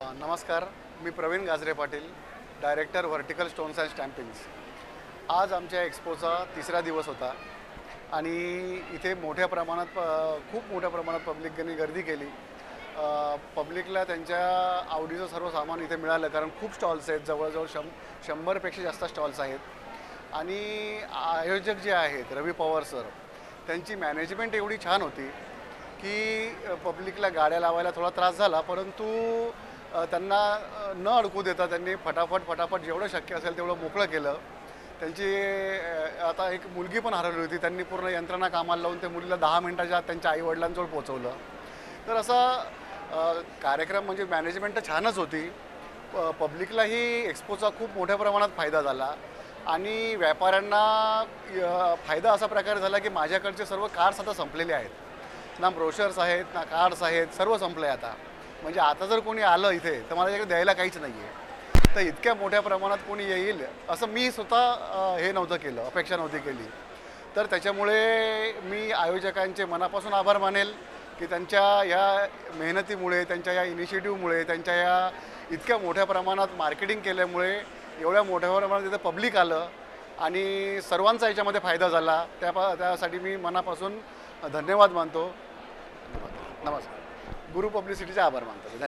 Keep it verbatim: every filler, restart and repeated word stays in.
नमस्कार, मी Praveen Gajare Patil, director vertical stones and stampings. आज आमच्या एक्सपोचा तिसरा दिवस होता आणि इथे मोठ्या प्रमाणात प खूप मोठ्या प्रमाणात पब्लिकनी गर्दी केली. पब्लिकला त्यांच्या आवडीचं सर्व सामान इथे मिळालं, कारण खूप स्टॉल्स आहेत, जवळजवळ शं शंभरपेक्षा जास्त स्टॉल्स आहेत. आणि आयोजक जे आहेत रवी पवार सर, त्यांची मॅनेजमेंट एवढी छान होती की पब्लिकला गाड्या लावायला थोडा त्रास झाला, परंतु त्यांना न अडकू देता त्यांनी फटाफट फटाफट जेवढं शक्य असेल तेवढं मोकळं केलं. त्यांची आता एक मुलगी पण हरवली होती, त्यांनी पूर्ण यंत्रणा कामाला लावून त्या मुलीला दहा मिनटाच्या आत त्यांच्या आईवडिलांजवळ पोचवलं. तर असा कार्यक्रम म्हणजे मॅनेजमेंट तर छानच होती. प पब्लिकलाही एक्सपोचा खूप मोठ्या प्रमाणात फायदा झाला आणि व्यापाऱ्यांना फायदा असा प्रकारे झाला की माझ्याकडचे सर्व कार्ड्स आता संपलेले आहेत. ना ब्रोशर्स आहेत, ना कार्ड्स आहेत, सर्व संपले आता. म्हणजे आता जर कोणी आलं इथे तर मला इकडे द्यायला काहीच नाही आहे. तर इतक्या मोठ्या प्रमाणात कोणी येईल असं मी स्वतः हे नव्हतं केलं, अपेक्षा नव्हती केली. तर त्याच्यामुळे मी आयोजकांचे मनापासून आभार मानेल की त्यांच्या या मेहनतीमुळे, त्यांच्या या इनिशिएटिव्हमुळे, त्यांच्या या इतक्या मोठ्या प्रमाणात मार्केटिंग केल्यामुळे एवढ्या मोठ्या प्रमाणात तिथं पब्लिक आलं आणि सर्वांचा याच्यामध्ये फायदा झाला. त्या त्यासाठी मी मनापासून धन्यवाद मानतो. नमस्कार. गुरु पब्लिसिटीचे आभार मानतो.